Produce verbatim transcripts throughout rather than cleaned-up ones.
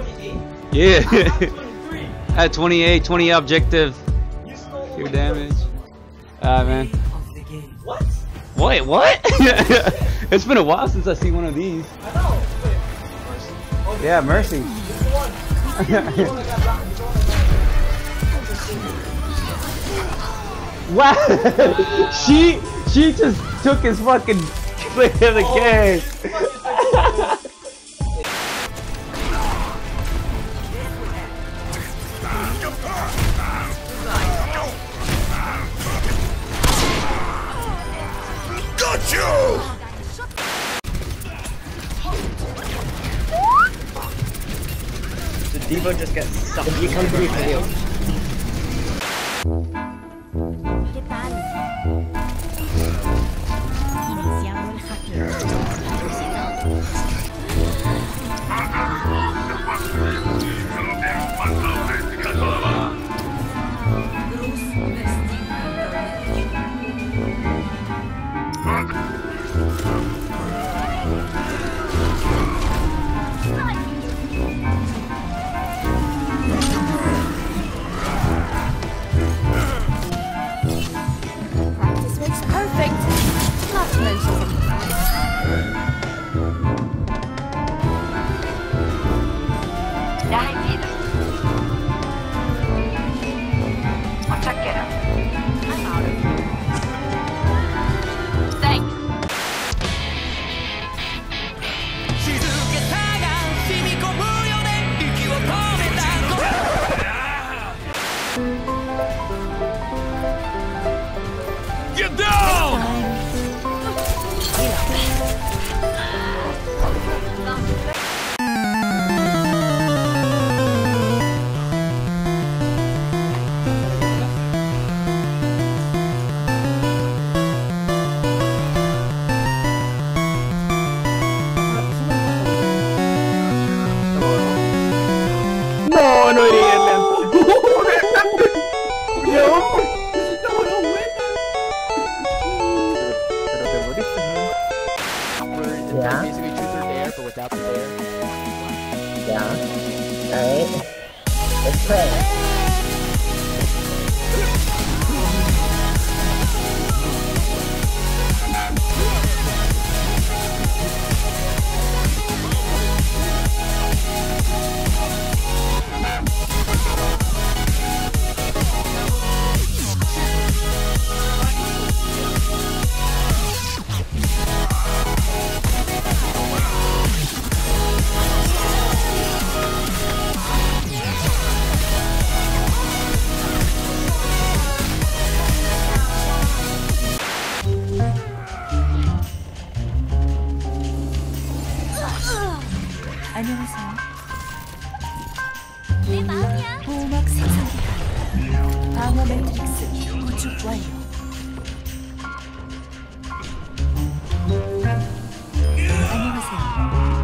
Yeah. At twenty-eight, twenty objective. Pure damage. Ah, man. What? Wait, what? It's been a while since I see one of these. I know. Wait, Mercy. Yeah, Mercy. Wow. she she just took his fucking play of the game. Got you! The Devo just gets sucked. You come through for you. ¿Qué tal? Iniciando el hackeo. Practice makes perfect. Not to mention I'm out of here. Thanks. Get down! No, no iría lento. Yeah. Basically truth or dare, but without the dare. Yeah. Alright. Let's play. 안녕하세요. 내 마음이야. 보호막 생성기간. 방어 매트릭스 구축 완료. 안녕하세요.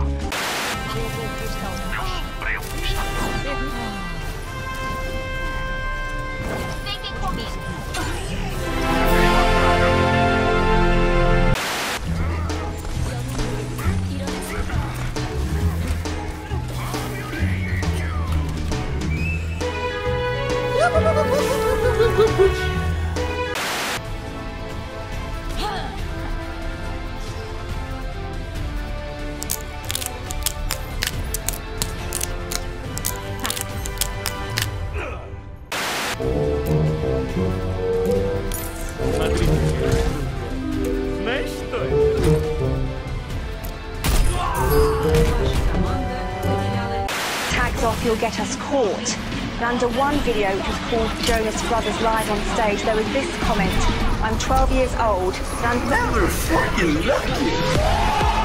Tags off, you'll get us caught. And under one video, which was called Jonas Brothers Live on Stage, there was this comment: I'm twelve years old, and I'm never fucking lucky.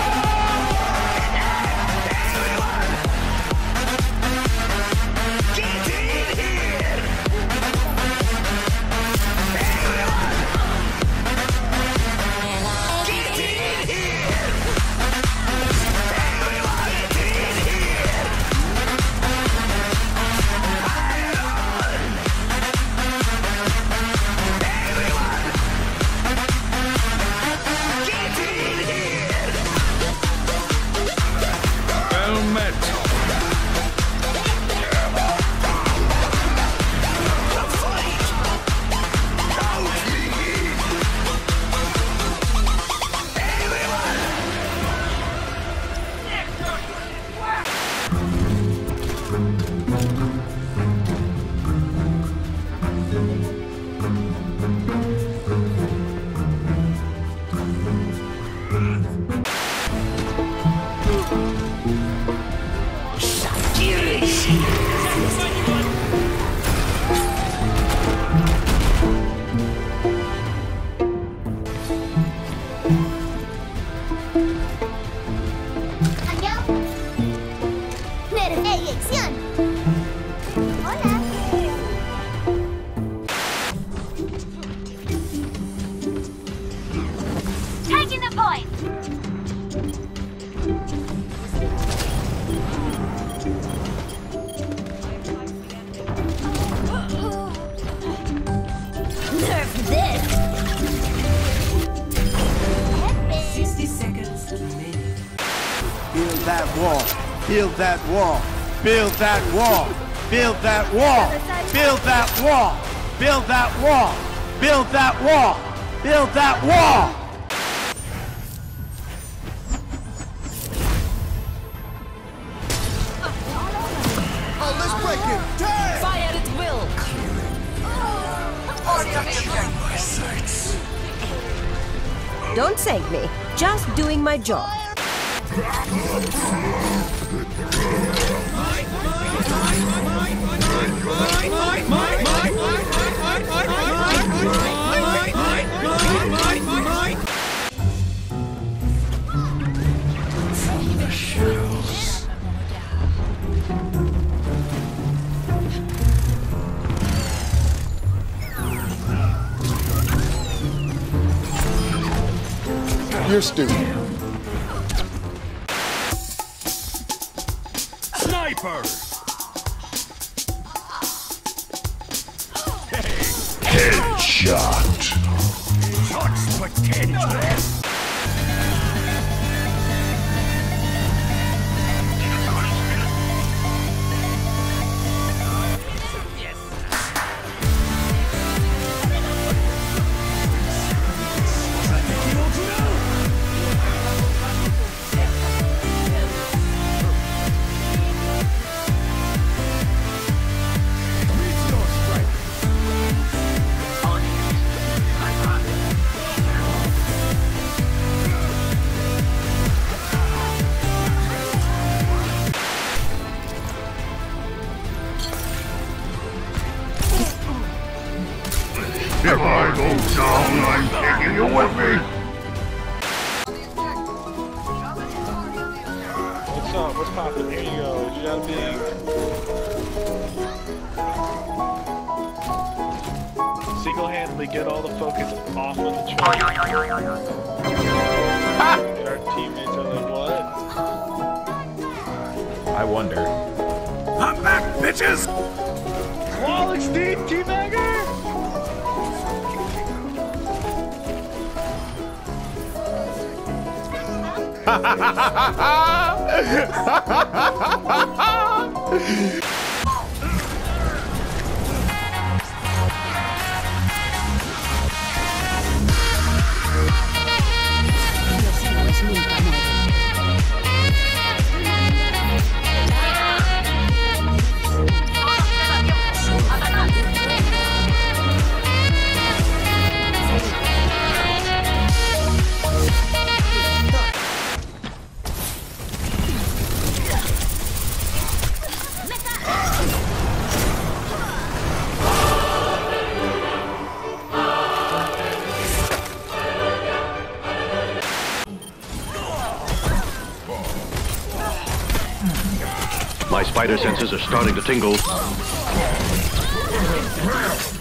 Elección. Hola. Taking the point. Nerf this. sixty seconds remaining. Build that wall. Build that wall. Build that wall. Build that wall. Build that wall. Build that wall. Build that wall. Build that wall. Oh, let's break it. Damn! Fire at will. My sights. Don't thank me. Just doing my job. You're stupid. Sniper! Headshot. Shots potential. If I go down, I'm taking you with me. What's up? What's poppin'? Here you go. You gotta be. Single-handedly get all the focus off of the train. Our teammates are like, what? I wonder. I'm back, bitches! Flawless Steve Teabagger! Ha ha ha ha ha! My spider senses are starting to tingle.